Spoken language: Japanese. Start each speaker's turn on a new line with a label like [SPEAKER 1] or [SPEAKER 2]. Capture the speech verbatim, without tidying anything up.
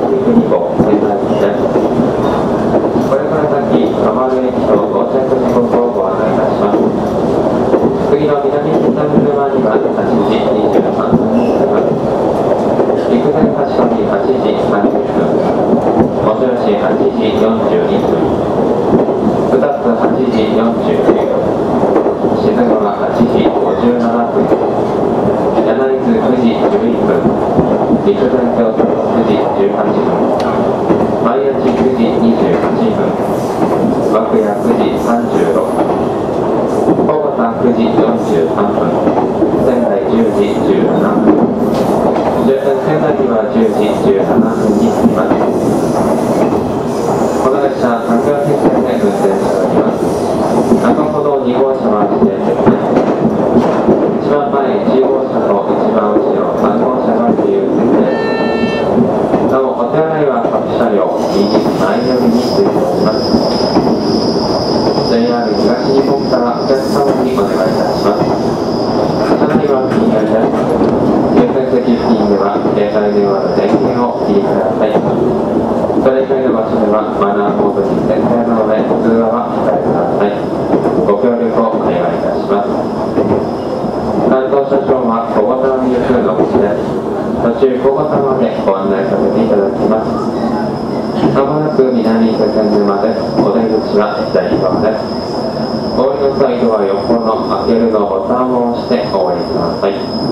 [SPEAKER 1] 国号仙台行きです。これから先、田丸駅と到着時刻をご案内いたします。次の南千歳沼にははちじにじゅうさんぷんになります。陸前発車にはちじさんじゅっぷん、元吉はちじよんじゅうにふん、ふたつはちじよんじゅうきゅうふん、静川はちじごじゅうななふん、柳津くじじゅういっぷん、陸前京都くじじゅうはっぷん、前谷くじにじゅうはっぷん、涌谷くじさんじゅうろっぷん、小畑くじよんじゅうさんぷん、仙台じゅうじじゅうななふん、仙台にはじゅうじじゅうななふんに着きます。この列車、さんがつ線で運転しております。中ほどに号車は指定席です。一番前いち号車と一番後ろさん号車が自由席です。なお、お手洗いは各車両右前寄りについております。ジェイアール 東日本からお客様にお願いいたします。車内は禁煙です。優先席付近では携帯電話の電源をお切りください。それ以外の場所ではマナーモードに設定なので通話は控えください。ご協力をお願いいたします。担当車掌は小型の入空の口です。途中小型までご案内させていただきます。まもなく南伊勢線沼です。お出口は左側です。お降りの際ドア横の開けるのボタンを押してお降りください。